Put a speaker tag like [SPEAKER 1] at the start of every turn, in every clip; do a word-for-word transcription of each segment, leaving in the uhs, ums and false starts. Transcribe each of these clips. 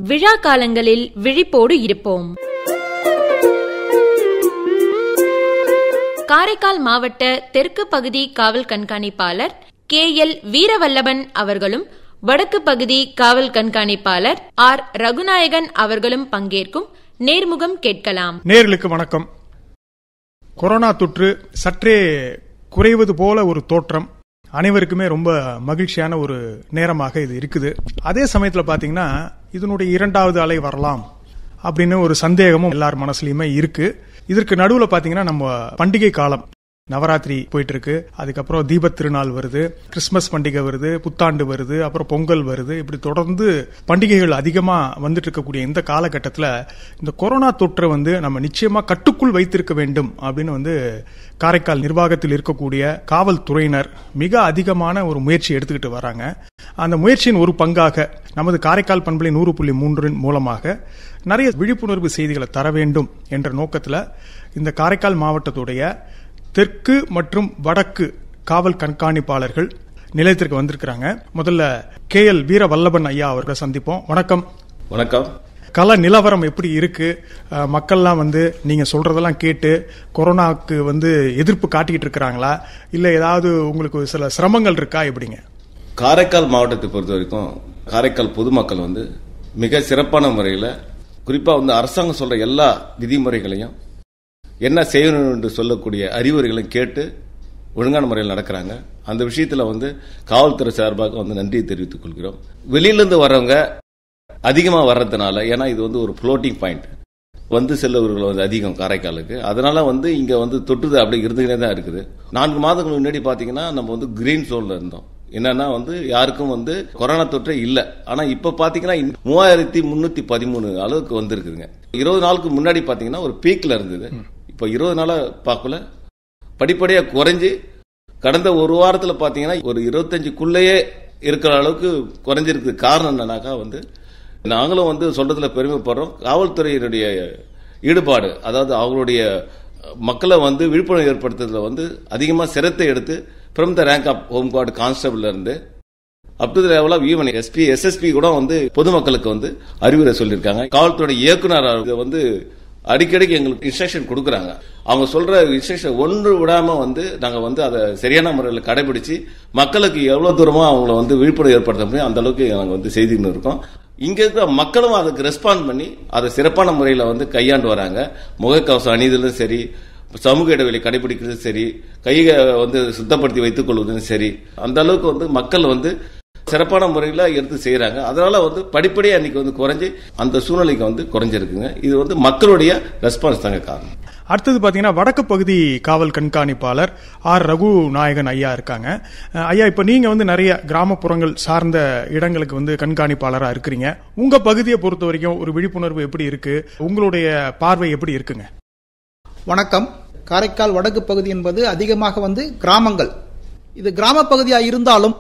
[SPEAKER 1] விழா காலங்களில் விழிப்போடு இருப்போம். காரைக்கால் மாவட்ட தெற்கு பகுதி காவல் கண்காணிப்பாளர் கே எல் வீரவல்லபன் அவர்களும் வடக்கு பகுதி காவல் கண்காணிப்பாளர் ஆர் ரகுநாயகன் அவர்களும் பங்கேற்கும் நேர்முகம் கேட்கலாம்.
[SPEAKER 2] நேயர்களுக்கு வணக்கம். கொரோனா தொற்று சற்றே குறைவது போல ஒரு தோற்றம், அனைவருக்குமே ரொம்ப மகிழ்ச்சியான ஒரு நேரமாக இது இருக்குது. அதே சமயத்துல பாத்தீங்கன்னா இதனுடைய இரண்டாவது அலை வரலாம் அப்படின்னு ஒரு சந்தேகமும் எல்லார் மனசுலயுமே இருக்கு. இதற்கு நடுவுல பாத்தீங்கன்னா நம்ம பண்டிகை காலம், நவராத்திரி போயிட்டு இருக்கு, அதுக்கப்புறம் தீபத் திருநாள் வருது, கிறிஸ்துமஸ் பண்டிகை வருது, புத்தாண்டு வருது, அப்புறம் பொங்கல் வருது. இப்படி தொடர்ந்து பண்டிகைகள் அதிகமா வந்துட்டு இருக்கக்கூடிய இந்த காலகட்டத்தில் இந்த கொரோனா தொற்றை வந்து நம்ம நிச்சயமா கட்டுக்குள் வைத்திருக்க வேண்டும் அப்படின்னு வந்து காரைக்கால் நிர்வாகத்தில் இருக்கக்கூடிய காவல்துறையினர் மிக அதிகமான ஒரு முயற்சி எடுத்துக்கிட்டு வராங்க. அந்த முயற்சியின் ஒரு பங்காக நமது காரைக்கால் பண்பலை நூறு புள்ளி மூன்றின் மூலமாக நிறைய விழிப்புணர்வு செய்திகளை தர வேண்டும் என்ற நோக்கத்தில் இந்த காரைக்கால் மாவட்டத்துடைய தெற்கு மற்றும் வடக்கு காவல் கண்காணிப்பாளர்கள் நிலையத்திற்கு வந்திருக்கிறாங்க. முதல்ல கே எல் வீரவல்லபன் ஐயா அவர்களை சந்திப்போம். வணக்கம்.
[SPEAKER 3] வணக்கம்.
[SPEAKER 2] கள நிலவரம் எப்படி இருக்கு? மக்கள்லாம் வந்து நீங்க சொல்றதெல்லாம் கேட்டு கொரோனாவுக்கு வந்து எதிர்ப்பு காட்டிக்கிட்டு இருக்கிறாங்களா, இல்ல ஏதாவது உங்களுக்கு சில சிரமங்கள் இருக்கா? எப்படிங்க?
[SPEAKER 3] காரைக்கால் மாவட்டத்தை பொறுத்த வரைக்கும் காரைக்கால் பொதுமக்கள் வந்து மிக சிறப்பான முறையில், குறிப்பா வந்து அரசாங்கம் சொல்ற எல்லா விதிமுறைகளையும், என்ன செய்யணும் என்று சொல்லக்கூடிய அறிவுரைகளை கேட்டு ஒழுங்கான முறையில் நடக்கிறாங்க. அந்த விஷயத்துல வந்து காவல்துறை சார்பாக வந்து நன்றியை தெரிவித்துக் கொள்கிறோம். வெளியிலிருந்து வர்றவங்க அதிகமா வர்றதுனால, ஏன்னா இது வந்து ஒரு ஃப்ளோட்டிங் பாயிண்ட், வந்து செல்லவர்கள் வந்து அதிகம் காரைக்காலுக்கு, அதனால வந்து இங்க வந்து தொற்றுது அப்படி இருந்துகிட்டே தான் இருக்குது. நான்கு மாதங்களுக்கு முன்னாடி பாத்தீங்கன்னா நம்ம வந்து கிரீன் ஜோன்ல இருந்தோம். என்னன்னா வந்து யாருக்கும் வந்து கொரோனா தொற்றே இல்ல. ஆனா இப்ப பாத்தீங்கன்னா மூவாயிரத்தி முன்னூத்தி பதிமூணு அளவுக்கு வந்திருக்குதுங்க. இருபது நாளுக்கு முன்னாடி பாத்தீங்கன்னா ஒரு பீக்ல இருந்தது. இப்ப இருபது நாளா பார்க்கல படிப்படியா குறைஞ்சு கடந்த ஒரு வாரத்துல பாத்தீங்கன்னா ஒரு இருபத்தஞ்சுக்குள்ளேயே இருக்கிற அளவுக்கு குறைஞ்சிருக்கு. காரணம் என்னன்னாக்கா வந்து நாங்களும் வந்து சொல்றதுல பெருமைப்படுறோம். காவல்துறையினுடைய ஈடுபாடு, அதாவது அவங்களுடைய மக்களை வந்து விழிப்புணர்வு ஏற்படுத்துறதுல வந்து அதிகமா சிரத்தை எடுத்து from the rank of home guard constable இருந்து up to the level of even SP SSP கூட வந்து பொதுமக்களுக்கு வந்து அறிவுரை சொல்லியிருக்காங்க. காவல்துறை இயக்குனர் வந்து அடிக்கடிக்கு எங்களுக்கு இன்ஸ்ட்ரக்ஷன் கொடுக்கறாங்க. அவங்க சொல்ற இன்ஸ்ட்ரக்ஷன் ஒன்று விடாம வந்து நாங்க வந்து அதை சரியான முறையில் கடைபிடிச்சு மக்களுக்கு எவ்வளவு தூரமா அவங்கள வந்து விழிப்புணர்வு ஏற்படுத்த முடியும் அந்த அளவுக்கு நாங்க வந்து செய்துன்னு இருக்கோம். இங்க இருக்கிற மக்களும் அதுக்கு ரெஸ்பாண்ட் பண்ணி அதை சிறப்பான முறையில் வந்து கையாண்டு வராங்க. முகக்கவசம் அணிதலும் சரி, சமூக இடைவெளி கடைபிடிக்கிறதும் சரி, கையை வந்து சுத்தப்படுத்தி வைத்துக் கொள்வதும் சரி, அந்த அளவுக்கு வந்து மக்கள் வந்து சிறப்பான முறையில் எடுத்து செய்யறாங்க. அதனால வந்து படிப்படியா இன்னைக்கு வந்து குறைஞ்சி அந்த சூழ்நிலைக்கு வந்து குறைஞ்சிருக்குங்க. இது வந்து மக்களுடைய ரெஸ்பான்ஸ் தாங்க காரணம்.
[SPEAKER 2] அடுத்தது பாத்தீங்கன்னா வடக்கு பகுதி காவல் கண்காணிப்பாளர் ஆர் ரகுநாயகன் ஐயா இருக்காங்க. ஐயா, இப்ப நீங்க வந்து நிறைய கிராமப்புறங்கள் சார்ந்த இடங்களுக்கு வந்து கண்காணிப்பாளரா இருக்கிறீங்க. உங்க பகுதியை பொறுத்த வரைக்கும் ஒரு விழிப்புணர்வு எப்படி இருக்கு? உங்களுடைய பார்வை எப்படி இருக்குங்க?
[SPEAKER 4] வணக்கம். காரைக்கால் வடக்கு பகுதி என்பது அதிகமாக வந்து கிராமங்கள். இது கிராம பகுதியா இருந்தாலும்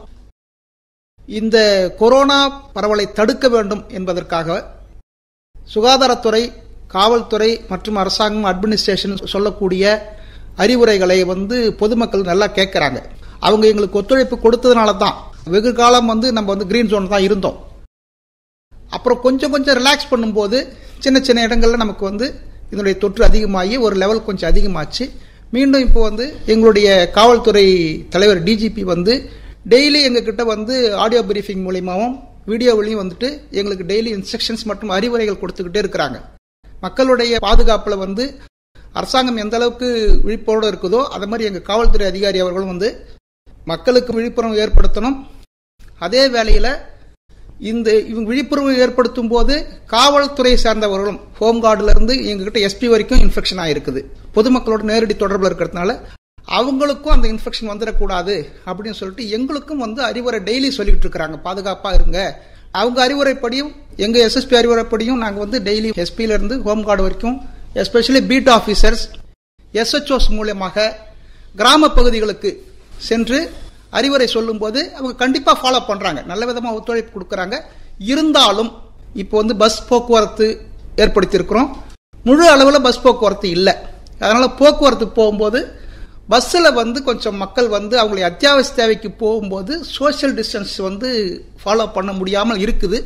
[SPEAKER 4] இந்த கொரோனா பரவலை தடுக்க வேண்டும் என்பதற்காக சுகாதாரத்துறை, காவல்துறை மற்றும் அரசாங்கம் அட்மினிஸ்ட்ரேஷன் சொல்லக்கூடிய அறிவுரைகளை வந்து பொதுமக்கள் நல்லா கேட்கறாங்க. அவங்க எங்களுக்கு ஒத்துழைப்பு கொடுத்ததுனால தான் வெகு காலம் வந்து நம்ம வந்து கிரீன் ஜோன் தான் இருந்தோம். அப்புறம் கொஞ்சம் கொஞ்சம் ரிலாக்ஸ் பண்ணும்போது சின்ன சின்ன இடங்கள்ல நமக்கு வந்து இதனுடைய தொற்று அதிகமாகி ஒரு லெவல் கொஞ்சம் அதிகமாச்சு. மீண்டும் இப்போ வந்து எங்களுடைய காவல்துறை தலைவர் டிஜிபி வந்து டெய்லி எங்ககிட்ட வந்து ஆடியோ பிரீஃபிங் மூலியமாவும் வீடியோவிலையும் வந்துட்டு எங்களுக்கு டெய்லி இன்ஸ்ட்ரக்ஷன்ஸ் மற்றும் அறிவுரைகள் கொடுத்துக்கிட்டே இருக்கிறாங்க. மக்களுடைய பாதுகாப்புல வந்து அரசாங்கம் எந்த அளவுக்கு விழிப்புணர்வோடு இருக்குதோ அது மாதிரி எங்க காவல்துறை அதிகாரி அவர்களும் வந்து மக்களுக்கு விழிப்புணர்வு ஏற்படுத்தணும். அதே வேளையில இந்த இவங்க விழிப்புணர்வு ஏற்படுத்தும் போது காவல்துறை சார்ந்தவர்களும் ஹோம் கார்டுல இருந்து எங்ககிட்ட எஸ்பி வரைக்கும் இன்ஃபெக்ஷன் ஆயிருக்குது. பொதுமக்களோட நேரடி தொடர்புல இருக்கிறதுனால அவங்களுக்கும் அந்த இன்ஃபெக்ஷன் வந்துடக்கூடாது அப்படின்னு சொல்லிட்டு எங்களுக்கும் வந்து அறிவுரை டெய்லி சொல்லிட்டு இருக்கிறாங்க, பாதுகாப்பா இருங்க. அவங்க அறிவுரைப்படியும் எங்க எஸ்எஸ்பி அறிவுரைப்படியும் நாங்க வந்து டெய்லி எஸ்பில இருந்து ஹோம் கார்டு வரைக்கும் எஸ்பெஷலி பீட் ஆபீசர்ஸ் எஸ்ஹெச்ஓஸ் மூலமாக கிராம பகுதிகளுக்கு சென்று அறிவுரை சொல்லும் போது அவங்க கண்டிப்பா ஃபாலோ பண்றாங்க, நல்ல விதமா ஒத்துழைப்பு கொடுக்கறாங்க. இருந்தாலும் இப்போ வந்து பஸ் போக்குவரத்து ஏற்படுத்தி இருக்கிறோம். முழு அளவில் பஸ் போக்குவரத்து இல்லை. அதனால போக்குவரத்து போகும்போது பஸ்ஸில் வந்து கொஞ்சம் மக்கள் வந்து அவங்களுடைய அத்தியாவசிய தேவைக்கு போகும்போது சோசியல் டிஸ்டன்ஸ் வந்து ஃபாலோ பண்ண முடியாமல் இருக்குது.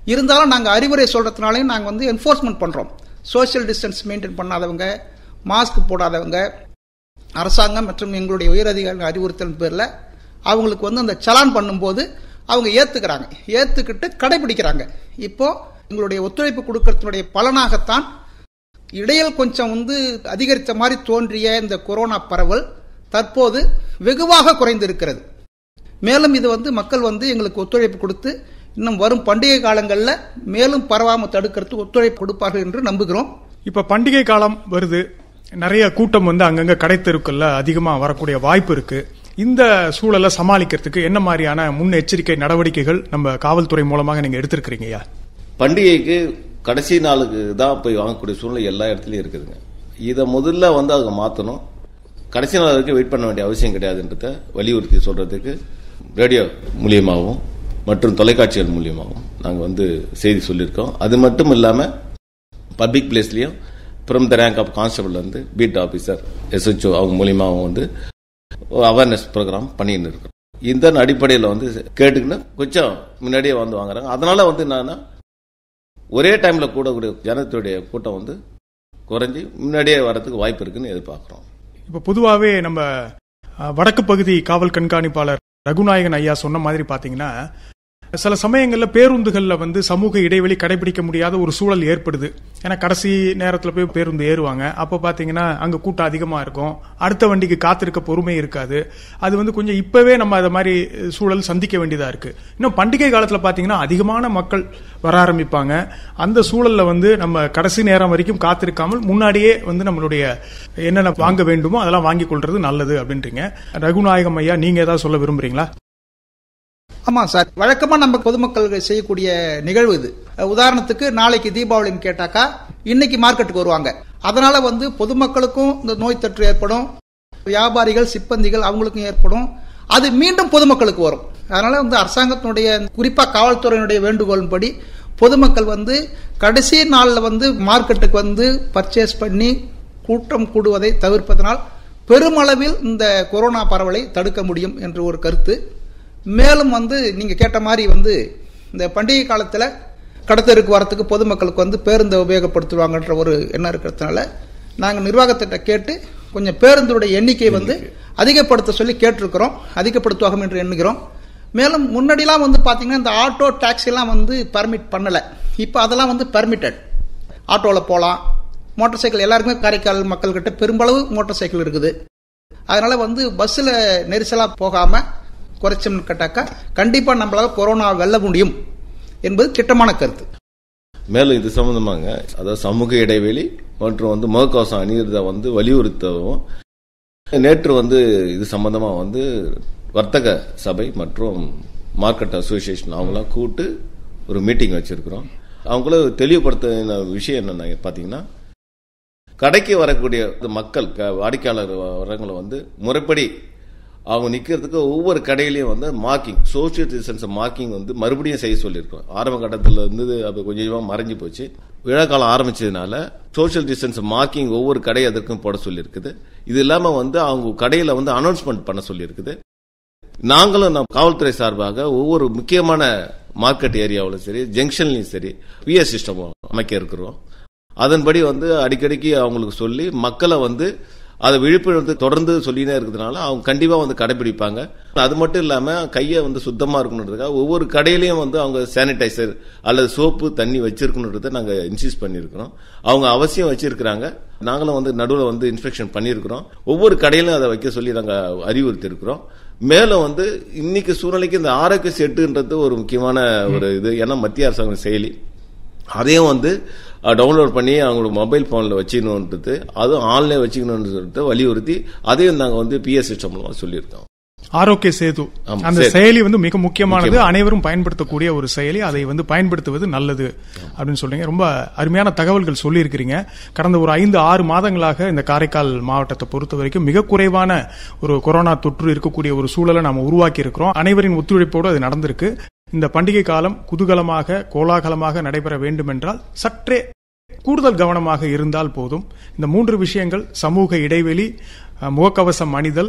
[SPEAKER 4] இருந்தாலும் நாங்கள் அறிவுரை சொல்றதுனாலையும் நாங்கள் வந்து என்ஃபோர்ஸ்மெண்ட் பண்றோம். சோசியல் டிஸ்டன்ஸ் மெயின்டைன் பண்ணாதவங்க, மாஸ்க் போடாதவங்க, அரசாங்கம் மற்றும் எங்களுடைய உயரதிகாரிகள் அறிவுறுத்தல் பேரில் அவங்களுக்கு வந்து அந்த சலான் பண்ணும்போது அவங்க ஏத்துக்கிறாங்க, ஏத்துக்கிட்டு கடைபிடிக்கிறாங்க. இப்போ எங்களுடைய ஒத்துழைப்பு கொடுக்கறதுடைய பலனாகத்தான் இடையில் கொஞ்சம் வந்து அதிகரித்த மாதிரி தோன்றிய இந்த கொரோனா பரவல் தற்போது வெகுவாக குறைந்திருக்கிறது. மேலும் இது வந்து மக்கள் வந்து எங்களுக்கு ஒத்துழைப்பு கொடுத்து இன்னும் வரும் பண்டிகை காலங்களில் மேலும் பரவாமல் தடுக்கிறதுக்கு ஒத்துழைப்பு கொடுப்பார்கள் என்று நம்புகிறோம்.
[SPEAKER 2] இப்ப பண்டிகை காலம் வருது, நிறைய கூட்டம் வந்து அங்கங்க கடைத்தெருக்கள்ல அதிகமா வரக்கூடிய வாய்ப்பு இருக்கு. இந்த சூழலை சமாளிக்கிறதுக்கு என்ன மாதிரியான முன்னெச்சரிக்கை நடவடிக்கைகள் நம்ம காவல்துறை மூலமாக நீங்க எடுத்திருக்கிறீங்கயா?
[SPEAKER 3] பண்டிகைக்கு கடைசி நாளுக்கு தான் போய் வாங்கக்கூடிய சூழ்நிலை எல்லா இடத்துலயும் இருக்குதுங்க. இதை முதல்ல வந்து அவங்க மாற்றணும். கடைசி நாள் வரைக்கும் வெயிட் பண்ண வேண்டிய அவசியம் கிடையாதுன்றத வலியுறுத்தி சொல்றதுக்கு ரேடியோ மூலியமாகவும் மற்றும் தொலைக்காட்சிகள் மூலியமாகவும் நாங்கள் வந்து செய்தி சொல்லியிருக்கோம். அது மட்டும் இல்லாமல் பப்ளிக் பிளேஸ்லையும் from the rank of constable வந்து பீட் ஆஃபீஸர், எஸ்ஹெச்ஓ அவங்க மூலியமாகவும் வந்து அவேர்னஸ் ப்ரோக்ராம் பண்ணின்னு இருக்கோம். இந்த அடிப்படையில் வந்து கேட்டுக்கின்னு கொஞ்சம் முன்னாடியே வந்து வாங்குறாங்க. அதனால வந்து என்னன்னா ஒரே டைம்ல கூடக்கூடிய ஜனத்துடைய கூட்டம் வந்து குறைஞ்சி முன்னாடியே வரதுக்கு வாய்ப்பு இருக்குன்னு எதிர்பார்க்கிறோம்.
[SPEAKER 2] இப்ப பொதுவாகவே நம்ம வடக்கு பகுதி காவல் கண்காணிப்பாளர் ரகுநாயகன் ஐயா சொன்ன மாதிரி பாத்தீங்கன்னா சில சமயங்கள்ல பேருந்துகள்ல வந்து சமூக இடைவெளி கடைபிடிக்க முடியாத ஒரு சூழல் ஏற்படுது. ஏன்னா கடைசி நேரத்துல போய் பேருந்து ஏறுவாங்க, அப்ப பாத்தீங்கன்னா அங்க கூட்டம் அதிகமா இருக்கும், அடுத்த வண்டிக்கு காத்திருக்க பொறுமை இருக்காது. அது வந்து கொஞ்சம் இப்பவே நம்ம அதை மாதிரி சூழல் சந்திக்க வேண்டியதா இருக்கு. இன்னும் பண்டிகை காலத்துல பாத்தீங்கன்னா அதிகமான மக்கள் வர ஆரம்பிப்பாங்க. அந்த சூழல்ல வந்து நம்ம கடைசி நேரம் வரைக்கும் காத்திருக்காமல் முன்னாடியே வந்து நம்மளுடைய என்னென்ன வாங்க வேண்டுமோ அதெல்லாம் வாங்கி கொள்றது நல்லது அப்படின்றீங்க. ரகுநாயகம் ஐயா, நீங்க ஏதாவது சொல்ல விரும்புறீங்களா?
[SPEAKER 4] ஆமா சார், வழக்கமா நம்ம பொதுமக்கள் செய்யக்கூடிய நிகழ்வு இது. உதாரணத்துக்கு நாளைக்கு தீபாவளின்னு கேட்டாக்கா இன்னைக்கு மார்க்கெட்டுக்கு வருவாங்க. அதனால வந்து பொதுமக்களுக்கும் இந்த நோய் தொற்று ஏற்படும், வியாபாரிகள் சிப்பந்திகள் அவங்களுக்கும் ஏற்படும், அது மீண்டும் பொதுமக்களுக்கு வரும். அதனால வந்து அரசாங்கத்தினுடைய குறிப்பா காவல்துறையினுடைய வேண்டுகோளின்படி பொதுமக்கள் வந்து கடைசி நாளில் வந்து மார்க்கெட்டுக்கு வந்து பர்ச்சேஸ் பண்ணி கூட்டம் கூடுவதை தவிர்ப்பதனால் பெருமளவில் இந்த கொரோனா பரவலை தடுக்க முடியும் என்ற ஒரு கருத்து. மேலும் வந்து நீங்க கேட்ட மாதிரி வந்து இந்த பண்டிகை காலத்துல கடத்தருக்கு வரத்துக்கு பொதுமக்களுக்கு வந்து பேருந்தை உபயோகப்படுத்துவாங்கன்ற ஒரு எண்ணம் இருக்கிறதுனால நாங்கள் நிர்வாகத்திட்ட கேட்டு கொஞ்சம் பேருந்துடைய எண்ணிக்கை வந்து அதிகப்படுத்த சொல்லி கேட்டிருக்கிறோம், அதிகப்படுத்துவாங்க என்று எண்ணுகிறோம். மேலும் முன்னாடிலாம் வந்து பாத்தீங்கன்னா இந்த ஆட்டோ டாக்ஸி எல்லாம் வந்து பர்மிட் பண்ணல, இப்ப அதெல்லாம் வந்து பர்மிட்டட். ஆட்டோல போலாம், மோட்டார் சைக்கிள் எல்லாருக்குமே காரைக்கால் மக்கள் கிட்ட பெரும்பளவு மோட்டார் சைக்கிள் இருக்குது. அதனால வந்து பஸ்ல நெரிசலா போகாம குறைச்சோம்னு கேட்டாக்கா கண்டிப்பா நம்மளால கொரோனா வெல்ல முடியும் என்பது திட்டமான கருத்து.
[SPEAKER 3] மேலும் இது சம்பந்தமாங்க, அதாவது சமூக இடைவெளி மற்றும் வந்து முகக்கவசம் அணியிறத வந்து வலியுறுத்தவும் நேற்று வந்து இது சம்பந்தமா வந்து வர்த்தக சபை மற்றும் மார்க்கெட் அசோசியேஷன் அவங்களாம் கூட்டு ஒரு மீட்டிங் வச்சிருக்கிறோம். அவங்கள தெளிவுபடுத்த விஷயம் என்னன்னா பாத்தீங்கன்னா, கடைக்கு வரக்கூடிய மக்கள் வாடிக்கையாளர் வரவங்களை வந்து முறைப்படி அவங்க நிக்கிறதுக்கு ஒவ்வொரு கடையிலையும் வந்து மார்க்கிங், சோசியல் டிஸ்டன்ஸ் மார்க்கிங் வந்து மறுபடியும் செய்ய சொல்லியிருக்கோம். ஆரம்ப கட்டத்தில் இருந்து அது கொஞ்சம் கொஞ்சமாக மறைஞ்சு போச்சு. விழா காலம் ஆரம்பிச்சதுனால சோசியல் டிஸ்டன்ஸ் மார்க்கிங் ஒவ்வொரு கடை அதற்கும் போட சொல்லியிருக்குது. இது இல்லாம வந்து அவங்க கடையில வந்து அனௌன்ஸ்மெண்ட் பண்ண சொல்லியிருக்குது. நாங்களும் நம்ம காவல்துறை சார்பாக ஒவ்வொரு முக்கியமான மார்க்கெட் ஏரியாவிலும் சரி, ஜங்ஷன்லயும் சரி பிஎஸ் சிஸ்டம் அமைக்க இருக்கிறோம். அதன்படி வந்து அடிக்கடிக்கு அவங்களுக்கு சொல்லி மக்களை வந்து அதை விழிப்புணர்வு தொடர்ந்து சொல்லினே இருக்கிறதுனால அவங்க கண்டிப்பா வந்து கடைபிடிப்பாங்க. அது மட்டும் இல்லாம கையை வந்து சுத்தமா இருக்கணுன்றதுக்காக ஒவ்வொரு கடையிலையும் வந்து அவங்க சானிடைசர் அல்லது சோப்பு தண்ணி வச்சிருக்கணுன்றதை நாங்க இன்சிஸ்ட் பண்ணிருக்கிறோம். அவங்க அவசியம் வச்சிருக்கிறாங்க. நாங்களும் வந்து நடுவில் வந்து இன்ஸ்பெக்ஷன் பண்ணிருக்கிறோம். ஒவ்வொரு கடையிலும் அதை வைக்க சொல்லி நாங்க அறிவுறுத்தி இருக்கிறோம். மேலும் வந்து இன்னைக்கு சூழ்நிலைக்கு இந்த ஆரோக்கிய செட்டுன்றது ஒரு முக்கியமான ஒரு இது. ஏன்னா மத்திய அரசாங்க செயலி அதையும் வந்து டவுன்லோட் பண்ணி அவங்களோட மொபைல் போன்ல வச்சுக்கணுன்றது, அதுவும் ஆன்லைன் வச்சுக்கணும்னு சொல்லிட்டு வலியுறுத்தி அதையும் நாங்க வந்து பிஎஸ் சிஸ்டம் மூலமா சொல்லியிருக்கோம்.
[SPEAKER 2] ஆரோக்கிய சேது அந்த செயலி வந்து மிக முக்கியமானது, அனைவரும் பயன்படுத்தக்கூடிய ஒரு செயலி. அதை வந்து பயன்படுத்துவது நல்லது அப்படின்னு சொல்றீங்க. ரொம்ப அருமையான தகவல்கள் சொல்லி இருக்கிறீங்க. கடந்த ஒரு ஐந்து ஆறு மாதங்களாக இந்த காரைக்கால் மாவட்டத்தை பொறுத்த வரைக்கும் மிக குறைவான ஒரு கொரோனா தொற்று இருக்கக்கூடிய ஒரு சூழலை நாம உருவாக்கி இருக்கிறோம். அனைவரின் ஒத்துழைப்போடு அது நடந்திருக்கு. இந்த பண்டிகை காலம் குதூகலமாக கோலாகலமாக நடைபெற வேண்டும் என்றால் சற்றே கூடுதல் கவனமாக இருந்தால் போதும். இந்த மூன்று விஷயங்கள், சமூக இடைவெளி, முகக்கவசம் அணிதல்,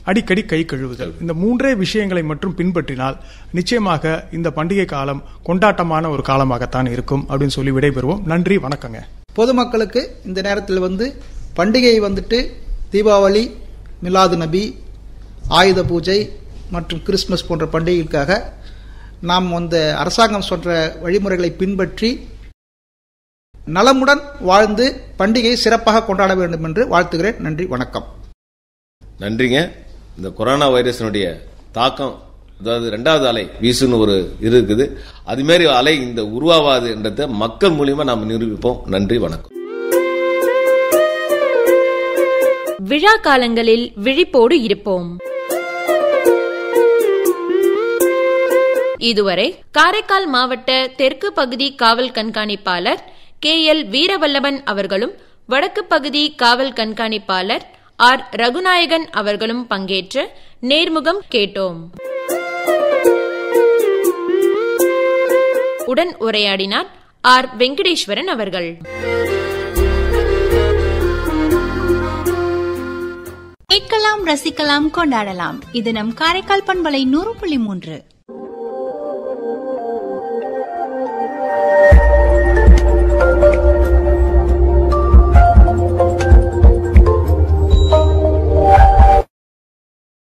[SPEAKER 2] அடிக்கடி கை கழுவுதல், இந்த மூன்றே விஷயங்களை மட்டும் பின்பற்றினால் நிச்சயமாக இந்த பண்டிகை காலம் கொண்டாட்டமான ஒரு காலமாகத்தான் இருக்கும் அப்படின்னு சொல்லி விடைபெறுவோம். நன்றி, வணக்கங்க.
[SPEAKER 4] பொதுமக்களுக்கு இந்த நேரத்தில் வந்து பண்டிகை வந்துட்டு தீபாவளி, மிலாது நபி, ஆயுத பூஜை மற்றும் கிறிஸ்துமஸ் போன்ற பண்டிகைகளுக்காக நாம் வந்து அரசாங்கம் சொல்ற வழிமுறைகளை பின்பற்றி நலமுடன் வாழ்ந்து பண்டிகையை சிறப்பாக கொண்டாட வேண்டும் என்று வாழ்த்துகிறேன். நன்றி, வணக்கம்.
[SPEAKER 3] நன்றிங்க. இந்த கொரோனா வைரஸினுடைய தாக்கம், அதாவது ரெண்டாவது அலை வீசுன்னு ஒரு இது இருக்குது, அதுமாரி அலை இந்த உருவாவாது என்றதை மக்கள் மூலியமா நாம் நிரூபிப்போம். நன்றி, வணக்கம்.
[SPEAKER 1] விழா காலங்களில் விழிப்போடு இருப்போம். இதுவரை காரைக்கால் மாவட்ட தெற்கு பகுதி காவல் கண்காணிப்பாளர் கே எல் வீரவல்லபன் அவர்களும் வடக்கு பகுதி காவல் கண்காணிப்பாளர் ஆர் ரகுநாயகன் அவர்களும் பங்கேற்ற நேர்முகம் கேட்டோம். உடன் உரையாடினார் ஆர் வெங்கடேஸ்வரன் அவர்கள்.
[SPEAKER 5] கேட்கலாம், ரசிக்கலாம், கொண்டாடலாம். இது நம் காரைக்கால் பண்பலை நூறு புள்ளி மூன்று.